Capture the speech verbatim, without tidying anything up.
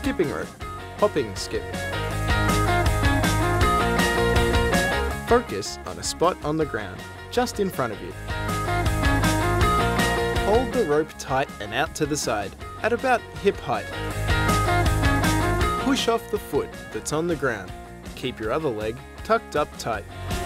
skipping rope, hopping skip. Focus on a spot on the ground, just in front of you. Hold the rope tight and out to the side, at about hip height. Push off the foot that's on the ground. Keep your other leg tucked up tight.